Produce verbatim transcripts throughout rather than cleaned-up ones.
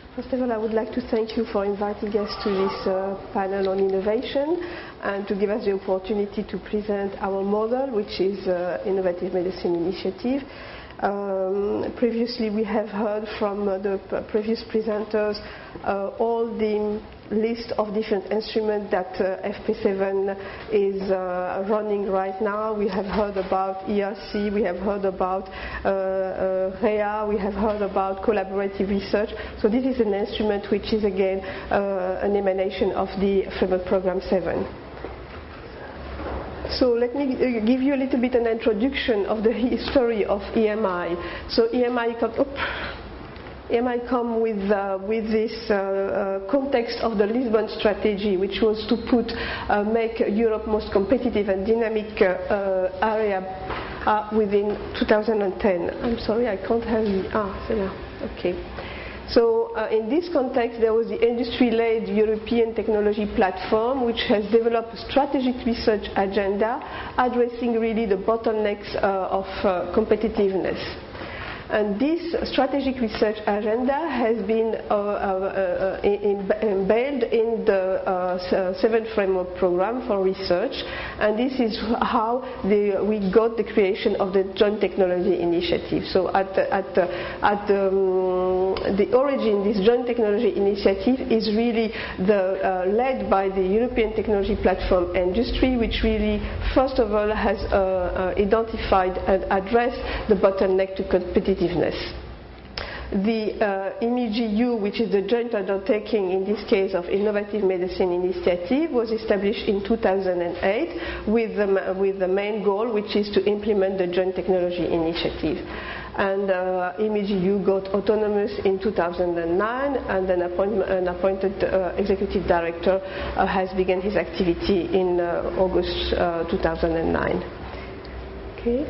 First of all, I would like to thank you for inviting us to this uh, panel on innovation and to give us the opportunity to present our model, which is uh, Innovative Medicine Initiative. Um, previously, we have heard from uh, the p- previous presenters uh, all the list of different instruments that uh, F P seven is uh, running right now. We have heard about E R C, we have heard about uh, uh, R E A, we have heard about collaborative research. So this is an instrument which is again uh, an emanation of the Framework Program seven. So let me give you a little bit an introduction of the history of E M I. So E M I come, E M I come with uh, with this uh, uh, context of the Lisbon strategy, which was to put uh, make Europe most competitive and dynamic uh, uh, area uh, within two thousand ten. I'm sorry, I can't have the ah, so yeah, okay. So uh, in this context, there was the industry-led European technology platform, which has developed a strategic research agenda addressing really the bottlenecks uh, of uh, competitiveness. And this strategic research agenda has been uh, uh, uh, embedded in the uh, seventh framework program for research, and this is how the, we got the creation of the Joint Technology Initiative. So at the, at the, at the, um, the origin, this Joint Technology Initiative is really the, uh, led by the European Technology Platform industry, which really, first of all, has uh, uh, identified and addressed the bottleneck to competitiveness. The uh, I M I G U, which is the joint undertaking in this case of Innovative Medicine Initiative, was established in two thousand eight with the, with the main goal, which is to implement the Joint Technology Initiative. And uh, I M I G U got autonomous in two thousand nine, and an, appoint- an appointed uh, executive director uh, has begun his activity in uh, August uh, two thousand nine. Okay.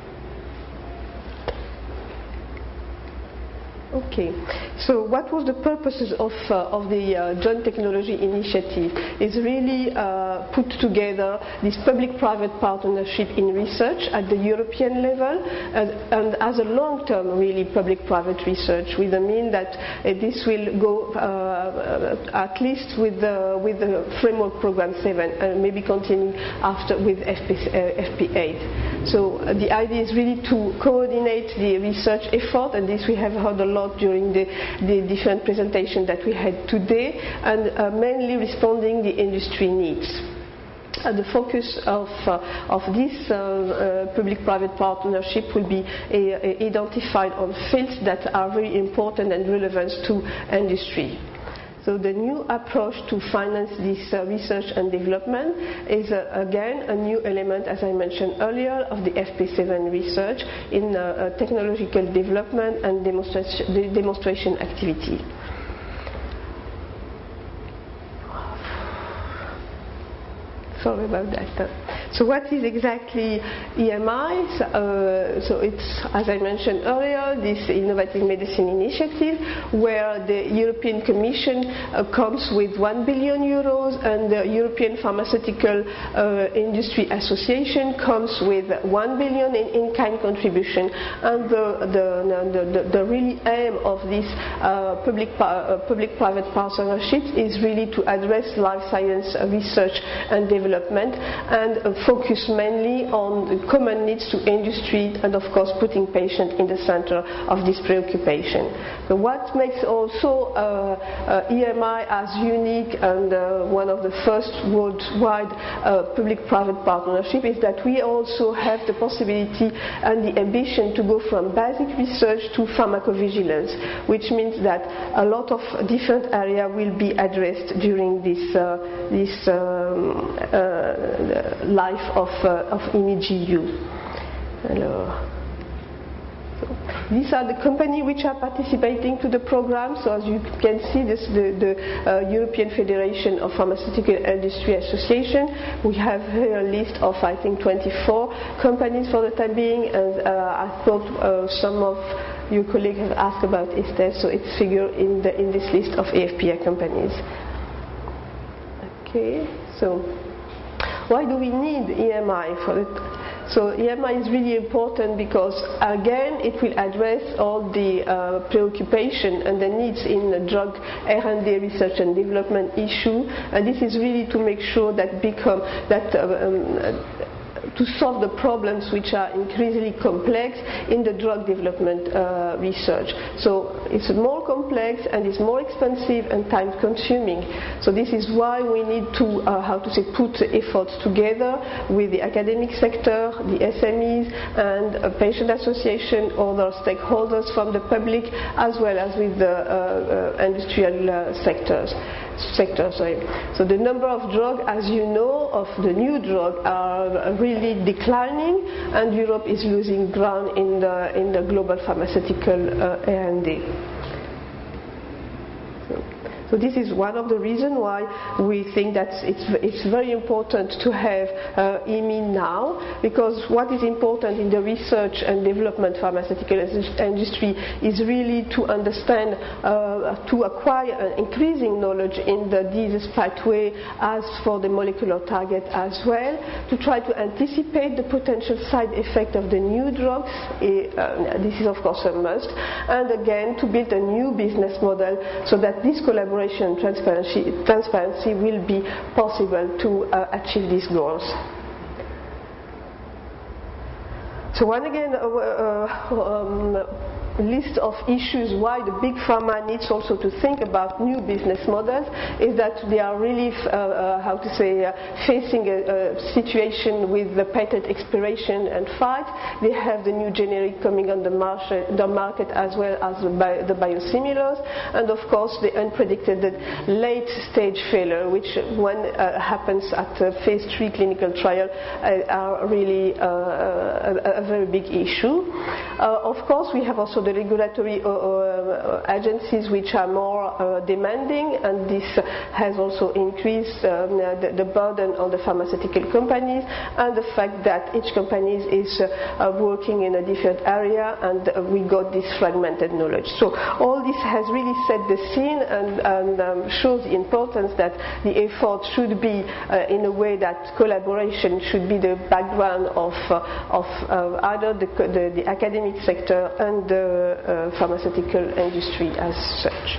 Okay, so what was the purposes of, uh, of the uh, Joint Technology Initiative? Is really uh, put together this public-private partnership in research at the European level, and, and as a long-term really public-private research, with the mean that uh, this will go uh, at least with the, with the Framework Program seven, and maybe continue after with F P eight. So uh, the idea is really to coordinate the research effort, and this we have heard a lot during the, the different presentations that we had today, and uh, mainly responding the industry needs. Uh, the focus of, uh, of this uh, uh, public-private partnership will be uh, identified on fields that are very important and relevant to industry. So the new approach to finance this uh, research and development is uh, again a new element, as I mentioned earlier, of the F P seven research in uh, uh, technological development and demonstration, de- demonstration activity. Sorry about that. So what is exactly E M I? Uh, so it's, as I mentioned earlier, this Innovative Medicine Initiative, where the European Commission uh, comes with one billion euros, and the European Pharmaceutical uh, Industry Association comes with one billion in in-kind contribution. And the, the, the, the, the really aim of this uh, public, uh, public-private partnership is really to address life science research and development, and uh, focus mainly on the common needs to industry, and of course putting patient in the center of this preoccupation. So what makes also uh, uh, E M I as unique and uh, one of the first worldwide uh, public-private partnership is that we also have the possibility and the ambition to go from basic research to pharmacovigilance, which means that a lot of different areas will be addressed during this, uh, this um, uh, life of, uh, of I M I G U. Alors, so these are the companies which are participating to the program. So as you can see, this the, the uh, European Federation of Pharmaceutical Industry Association. We have here a list of, I think, twenty-four companies for the time being, and uh, I thought uh, some of your colleagues have asked about I S T E S, so it's figured in, the, in this list of A F P A companies. Okay, so why do we need E M I for it? So E M I is really important because, again, it will address all the uh, preoccupation and the needs in the drug R and D research and development issue, and this is really to make sure that become that uh, um, to solve the problems which are increasingly complex in the drug development uh, research. So it's more complex and it's more expensive and time consuming. So this is why we need to, uh, how to say, put efforts together with the academic sector, the S M Es and a patient association, other stakeholders from the public, as well as with the uh, uh, industrial uh, sectors. sector. Sorry. So the number of drugs, as you know, of the new drugs are really declining, and Europe is losing ground in the in the global pharmaceutical uh, R and D. So this is one of the reasons why we think that it's, it's very important to have uh, E M I now, because what is important in the research and development pharmaceutical industry is really to understand, uh, to acquire an increasing knowledge in the disease pathway as for the molecular target as well, to try to anticipate the potential side effect of the new drugs. Uh, this is of course a must, and again to build a new business model so that this collaboration and transparency, transparency will be possible to uh, achieve these goals. So once again, uh, uh, um, list of issues why the big pharma needs also to think about new business models is that they are really, uh, uh, how to say, uh, facing a, a situation with the patent expiration and fight. They have the new generic coming on the market, the market as well as the, bio, the biosimilars, and of course the unpredicted late stage failure, which when uh, happens at a phase three clinical trial uh, are really uh, a, a very big issue. Uh, of course, we have also the regulatory uh, uh, agencies which are more uh, demanding, and this has also increased um, the, the burden on the pharmaceutical companies, and the fact that each company is uh, working in a different area, and uh, we got this fragmented knowledge. So all this has really set the scene and, and um, shows the importance that the effort should be uh, in a way that collaboration should be the background of, uh, of uh, either the, the, the academic sector and the Uh, pharmaceutical industry as such.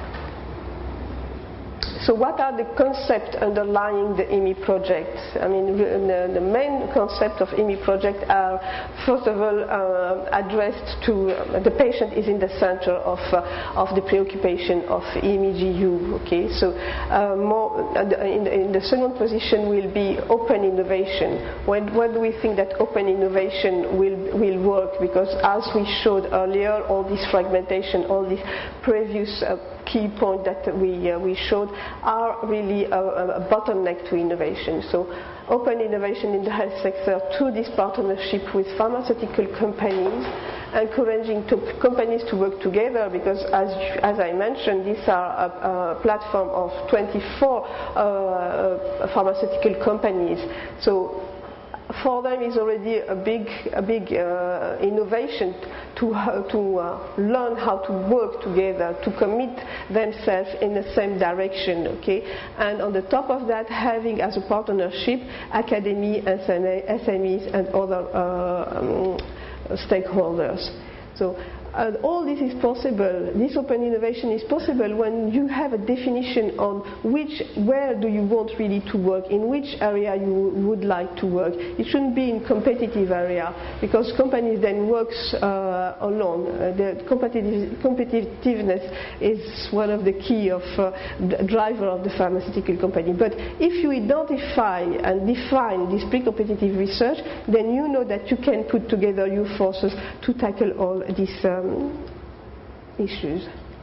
So what are the concepts underlying the E M I project? I mean, the, the main concept of E M I project are, first of all, uh, addressed to uh, the patient is in the center of, uh, of the preoccupation of E M I G U. Okay, so uh, more in the, in the second position will be open innovation. When, when do we think that open innovation will will work? Because as we showed earlier, all this fragmentation, all these previous uh, key point that we uh, we showed are really a, a bottleneck to innovation. So open innovation in the health sector through this partnership with pharmaceutical companies, encouraging to companies to work together, because as as I mentioned, these are a, a platform of twenty-four uh, pharmaceutical companies. So for them is already a big, a big uh, innovation to, uh, to uh, learn how to work together, to commit themselves in the same direction, okay? And on the top of that, having as a partnership academy, S M Es, and other uh, um, stakeholders. So uh, all this is possible. This open innovation is possible when you have a definition on which, where do you want really to work, in which area you would like to work. It shouldn't be in competitive area, because companies then works uh, alone. Uh, the competitive, competitiveness is one of the key of uh, the driver of the pharmaceutical company. But if you identify and define this pre-competitive research, then you know that you can put together your forces to tackle all these um, issues.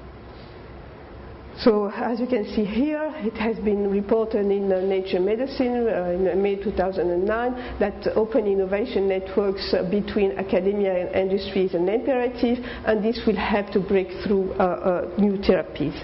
So as you can see here, it has been reported in uh, Nature Medicine uh, in May two thousand nine that open innovation networks uh, between academia and industry is an imperative, and this will help to break through uh, uh, new therapies.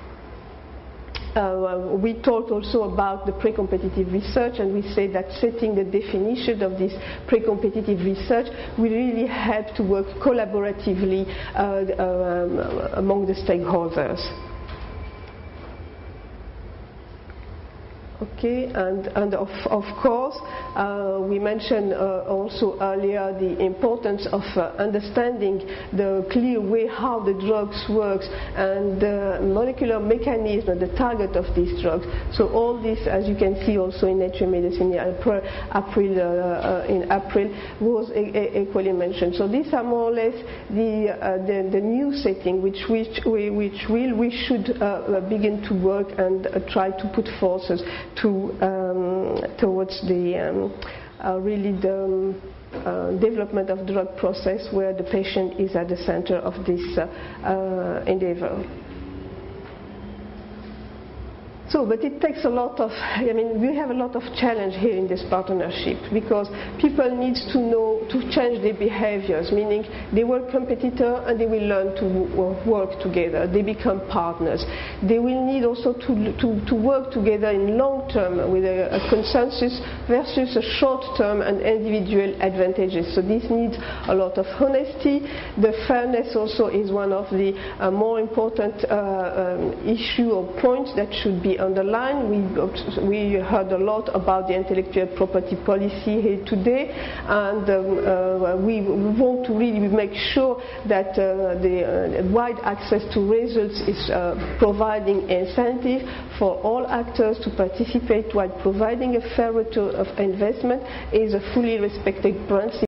Uh, we talked also about the pre-competitive research, and we say that setting the definition of this pre-competitive research will really help to work collaboratively uh, um, among the stakeholders. Okay, and, and of, of course, uh, we mentioned uh, also earlier the importance of uh, understanding the clear way how the drugs works and the molecular mechanism and the target of these drugs. So all this, as you can see also in Nature Medicine in April, April, uh, uh, in April was e e equally mentioned. So these are more or less the, uh, the, the new setting which, which, we, which will, we should uh, begin to work and uh, try to put forces to, um, towards the um, uh, really the um, uh, development of drug process where the patient is at the center of this uh, uh, endeavor. So, but it takes a lot of, I mean, we have a lot of challenge here in this partnership because people need to know, to change their behaviors, meaning they were competitors and they will learn to work together. They become partners. They will need also to, to, to work together in long term with a, a consensus versus a short term and individual advantages. So this needs a lot of honesty. The fairness also is one of the uh, more important uh, um, issue or points that should be underlined. We, we heard a lot about the intellectual property policy here today, and um, uh, we want to really make sure that uh, the uh, wide access to results is uh, providing incentive for all actors to participate while providing a fair return of investment is a fully respected principle.